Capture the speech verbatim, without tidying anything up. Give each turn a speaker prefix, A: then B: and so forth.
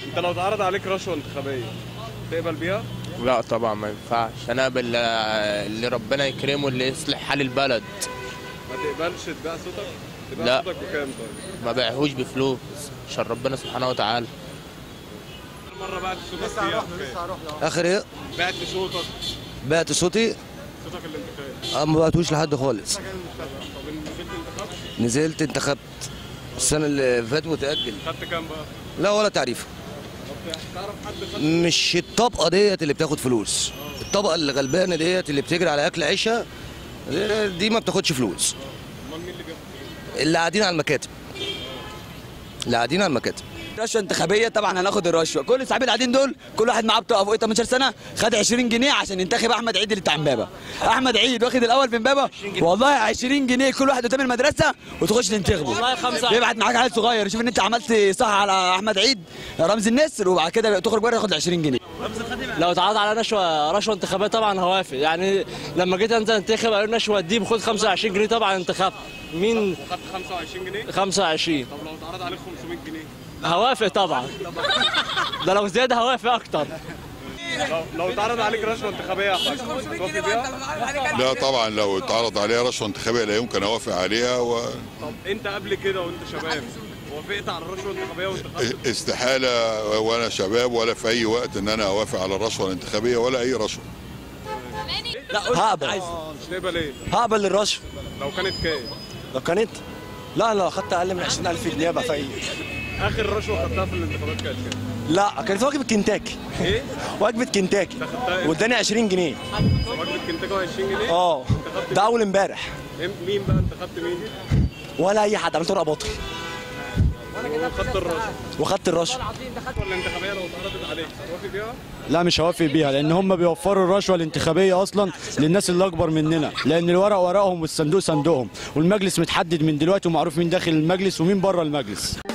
A: انت لو اتعرض عليك رشوه انتخابيه تقبل بيها؟
B: لا طبعا ما ينفعش، انا اقبل اللي ربنا يكرمه اللي يصلح حال البلد.
A: ما تقبلش تبيع صوتك؟ تبيع
B: لا.
A: صوتك بكام طيب؟
B: ما بيعهوش بفلوس عشان ربنا سبحانه وتعالى.
A: مره بعت صوتك فيها
C: اخر ايه؟
A: بعت صوتك
C: بعت صوتي؟
A: صوتك الانتخابي؟
C: اه ما بعتوش لحد خالص.
A: طب نزلت انتخابات؟
C: نزلت انتخبت السنه اللي فاتت متاجل.
A: خدت كام بقى؟
C: لا ولا تعريف.
A: طب تعرف حد خد؟
C: مش الطبقه ديت اللي بتاخد فلوس، الطبقه اللي غلبانه ديت اللي بتجري على اكل عيشها دي ما بتاخدش فلوس.
A: امال مين اللي بياخد فلوس؟
C: اللي قاعدين على المكاتب. اللي قاعدين على المكاتب.
D: رشوه انتخابيه طبعا هناخد الرشوه. كل الصحابين قاعدين دول كل واحد معاه بطاقه فوق تمنتاشر سنه خد عشرين جنيه عشان ينتخب احمد عيد اللي بتاع امبابه. احمد عيد واخد الاول في امبابه والله عشرين جنيه كل واحد قدام المدرسه وتخش تنتخبه. والله خمسه بيبعت معاك عيل صغير يشوف ان انت عملت صح على احمد عيد رمز النسر وبعد كده تخرج بره تاخد عشرين جنيه.
E: لو اتعرض على رشوه رشوه انتخابيه طبعا هوافق. يعني لما جيت انزل انتخب قالوا لنا رشوه دي خد خمسة وعشرين جنيه طبعا انتخبت. مين
A: خدت خمسة وعشرين جنيه؟
E: خمسة وعشرين.
A: طب لو اتعرض عليك خمسمية جنيه؟
E: هوافق طبعا. ده لو زياده هوافق اكتر.
A: لو لو اتعرض عليك رشوه انتخابيه يا حاج توافق بيها؟
F: لا طبعا لو اتعرض عليها رشوه انتخابيه لا يمكن اوافق عليها و...
A: طب انت قبل كده وانت شباب وافقت على الرشوه الانتخابيه وانتخبت؟
F: استحاله وانا شباب ولا في اي وقت ان انا اوافق على الرشوه الانتخابيه ولا اي رشوه.
D: هقبل.
A: مش تقبل ايه؟
D: هقبل الرشوه.
A: لو كانت كام؟
D: لو كانت لا لو خدت اقل من عشرين ألف جنيه بقى في
A: اخر رشوه خدتها في الانتخابات كانت كام؟
D: لا كانت وجبه كنتاكي.
A: ايه؟
D: وجبه كنتاكي واداني عشرين جنيه.
A: وجبه كنتاكي عشرين جنيه؟
D: اه ده اول امبارح.
A: مين بقى انت خدت مين؟
D: ولا اي حد عملت ورقه باطل.
A: وخدت الرشوه
D: وخدت الرشوه.
A: الانتخابيه لو اتعرضت عليك هتوافق بيها؟
G: لا مش هوافق بيها لان هم بيوفروا الرشوه الانتخابيه اصلا للناس اللي اكبر مننا، لان الورق ورقهم والصندوق صندوقهم والمجلس متحدد من دلوقتي ومعروف مين داخل المجلس ومين بره المجلس.